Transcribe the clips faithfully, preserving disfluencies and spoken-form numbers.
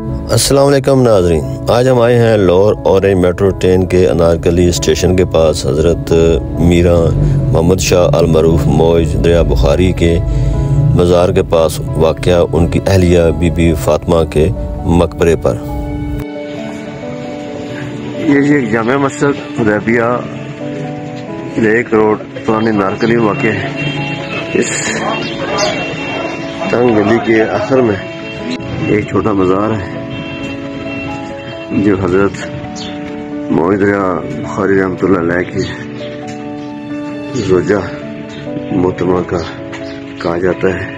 السلام علیکم ناظرین، آج ہم آئے ہیں لاہور اورنج میٹرو ٹرین کے انارکلی اسٹیشن کے پاس حضرت میرا محمد شاہ المعروف موج دریا بخاری کے مزار کے پاس واقع ان کی اہلیہ بی بی فاطمہ کے مقبرے پر۔ یہ جی ایک جامع مسجد حدیبیہ لیک روڈ پرانی نارکلی میں واقع ہے۔ اس تنگ گلی کے آخر میں ایک چھوٹا مزار ہے جو حضرت موج دریا بخاری رحمۃ اللہ علیہ کی زوجہ محترمہ کا کہا جاتا ہے۔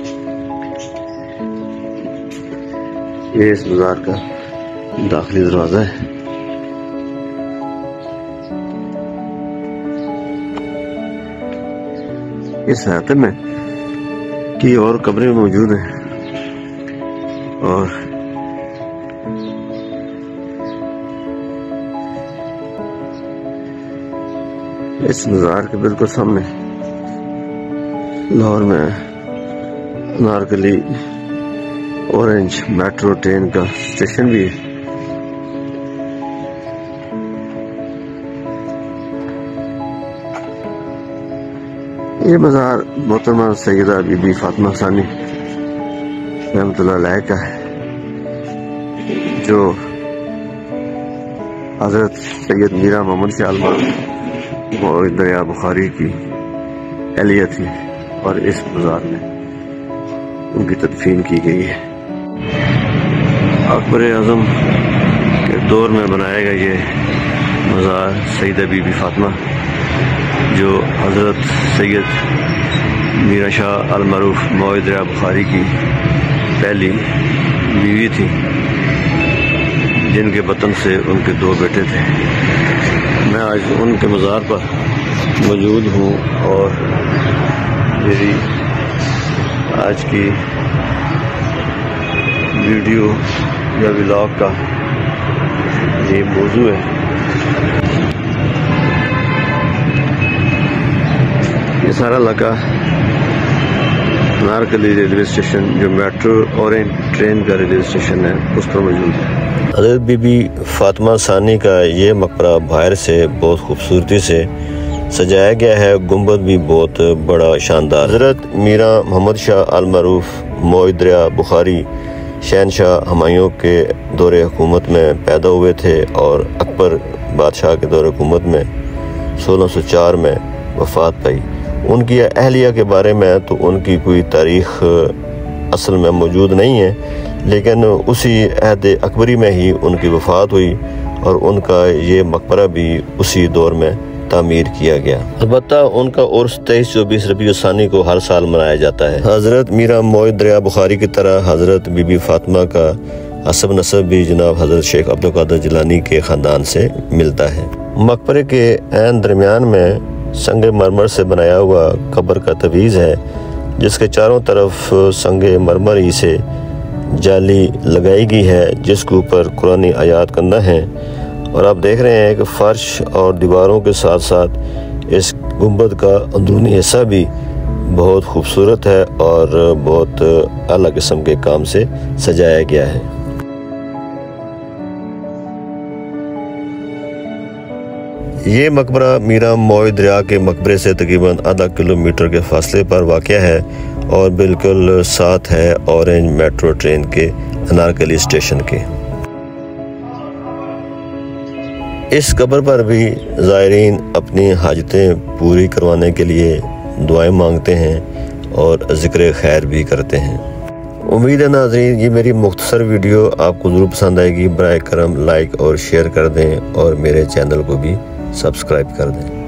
یہ اس مزار کا داخلی دروازہ ہے۔ اس احاطے میں کی اور قبریں موجود ہیں اور اس مزار کے بالکل سامنے لاہور میں انارکلی اورنج میٹرو ٹرین کا اسٹیشن بھی ہے۔ یہ مزار محترمہ سیدہ بی بی فاطمہ ثانی رحمۃ اللہ علیہ کا ہے، جو حضرت سید میرا محمد شاہ المعروف موج دریا بخاری کی اہلیہ تھی اور اس مزار میں ان کی تدفین کی گئی ہے۔ اکبر اعظم کے دور میں بنایا گیا یہ مزار سیدہ بی بی فاطمہ، جو حضرت سید میرا شاہ المعروف موج دریا بخاری کی پہلی بیوی تھی، جن کے وطن سے ان کے دو بیٹے تھے۔ میں آج ان کے مزار پر موجود ہوں اور میری آج کی ویڈیو یا ولاگ کا یہ موضوع ہے۔ یہ سارا علاقہ انارکلی ریلوے اسٹیشن، جو میٹرو اورنج ٹرین کا ریلوے اسٹیشن ہے، اس پر موجود ہے۔ حضرت بی بی فاطمہ ثانی کا یہ مقبرہ باہر سے بہت خوبصورتی سے سجایا گیا ہے، گنبد بھی بہت بڑا شاندار۔ حضرت میرا محمد شاہ المعروف موج دریا بخاری شہنشاہ ہمایوں کے دور حکومت میں پیدا ہوئے تھے اور اکبر بادشاہ کے دور حکومت میں سولہ سو چار میں وفات پائی۔ ان کی اہلیہ کے بارے میں تو ان کی کوئی تاریخ اصل میں موجود نہیں ہے، لیکن اسی عہد اکبری میں ہی ان کی وفات ہوئی اور ان کا یہ مقبرہ بھی اسی دور میں تعمیر کیا گیا۔ البتہ ان کا عرس تیئیس چوبیس ربیع الثانی کو ہر سال منایا جاتا ہے۔ حضرت میرا موج دریا بخاری کی طرح حضرت بی بی فاطمہ کا حسب نسب بھی جناب حضرت شیخ عبدالقادر جیلانی کے خاندان سے ملتا ہے۔ مقبرے کے عین درمیان میں سنگ مرمر سے بنایا ہوا قبر کا تویز ہے، جس کے چاروں طرف سنگ مرمر ہی سے جالی لگائی گئی ہے، جس کے اوپر قرآنی آیات کندہ ہیں، اور آپ دیکھ رہے ہیں کہ فرش اور دیواروں کے ساتھ ساتھ اس گنبد کا اندرونی حصہ بھی بہت خوبصورت ہے اور بہت اعلیٰ قسم کے کام سے سجایا گیا ہے۔ یہ مقبرہ میرا موج دریا کے مقبرے سے تقریباً آدھا کلومیٹر کے فاصلے پر واقع ہے اور بالکل ساتھ ہے اورنج میٹرو ٹرین کے انارکلی اسٹیشن کے۔ اس قبر پر بھی زائرین اپنی حاجتیں پوری کروانے کے لیے دعائیں مانگتے ہیں اور ذکر خیر بھی کرتے ہیں۔ امید ہے ناظرین یہ میری مختصر ویڈیو آپ کو ضرور پسند آئے گی۔ براہ کرم لائک اور شیئر کر دیں اور میرے چینل کو بھی سبسکرائب کر دیں۔